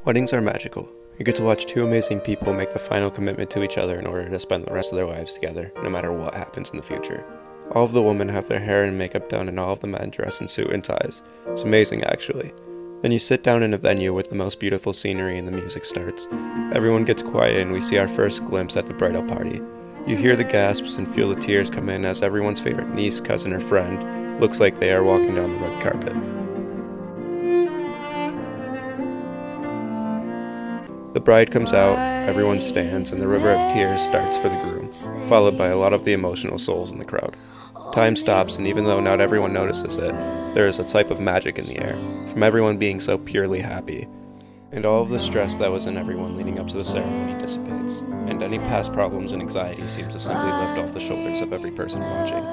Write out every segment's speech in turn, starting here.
Weddings are magical. You get to watch two amazing people make the final commitment to each other in order to spend the rest of their lives together, no matter what happens in the future. All of the women have their hair and makeup done, and all of the men dress in suit and ties. It's amazing, actually. Then you sit down in a venue with the most beautiful scenery and the music starts. Everyone gets quiet and we see our first glimpse at the bridal party. You hear the gasps and feel the tears come in as everyone's favorite niece, cousin, or friend looks like they are walking down the red carpet. The bride comes out, everyone stands, and the river of tears starts for the groom, followed by a lot of the emotional souls in the crowd. Time stops, and even though not everyone notices it, there is a type of magic in the air, from everyone being so purely happy. And all of the stress that was in everyone leading up to the ceremony dissipates, and any past problems and anxiety seems to simply lift off the shoulders of every person watching.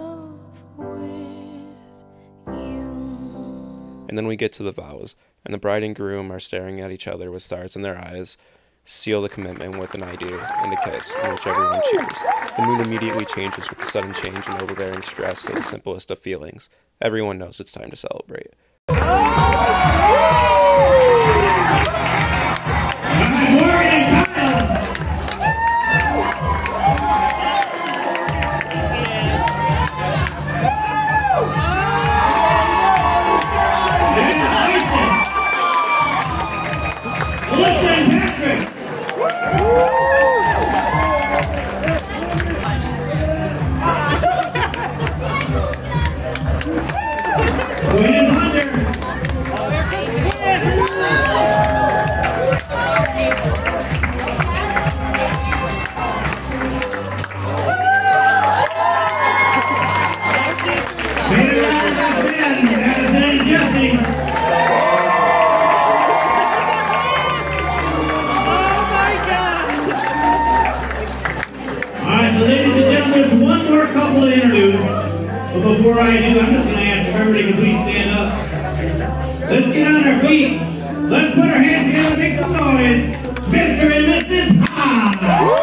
And then we get to the vows, and the bride and groom are staring at each other with stars in their eyes, seal the commitment with an I do and a kiss, in which everyone cheers. The mood immediately changes with the sudden change and overbearing stress to the simplest of feelings. Everyone knows it's time to celebrate. But before I do, I'm just going to ask if everybody can please stand up. Let's get on our feet. Let's put our hands together and make some noise. Mr. and Mrs. Ha!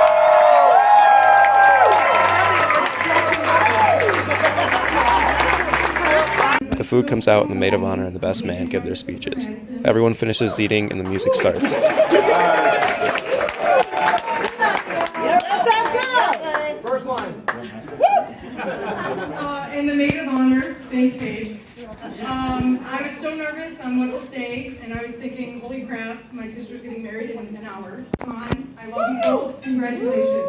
The food comes out and the maid of honor and the best man give their speeches. Everyone finishes eating and the music starts. First line. And the maid of honor, thanks Paige. I was so nervous on what to say, and I was thinking, holy crap, my sister's getting married in an hour. Come on, I love you both. Congratulations.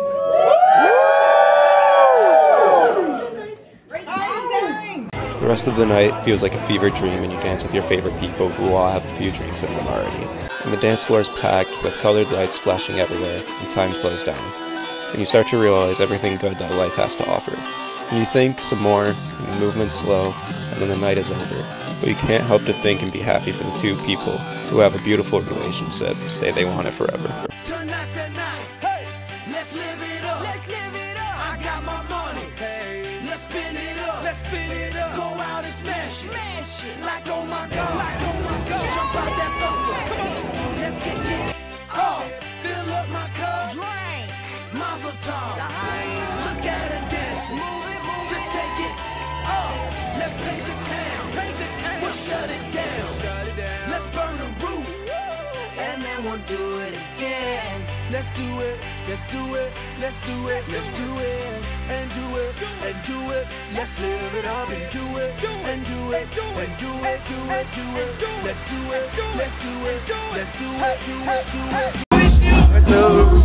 The rest of the night feels like a fever dream, and you dance with your favorite people who all have a few drinks in them already. And the dance floor is packed with colored lights flashing everywhere, and time slows down. And you start to realize everything good that life has to offer. And you think some more, and the movement's slow, and then the night is over. But you can't help to think and be happy for the two people who have a beautiful relationship, say they want it forever. Tonight's the night, hey, let's live it up. Let's live it up. I got my money, hey, let's spin it up. Let's spin it up. Go out and smash it. Smash it. Like oh my God, like oh my God. Jump out that sofa. Come on, let's get oh, fill up my cup. Drink. Mazel tov. Look at her dancing. Just take it off. Let's paint the town. Paint the town. We'll shut it down. Shut it down. Let's burn the roof. And then we'll do it again. Let's do it. Let's do it. Let's do it. Let's do it. And do it. And do it. Let's live it up and do it. And do it. And do it. Do it. Do it. Let's do it. Let's do it. Let's do it. Do it. Do it.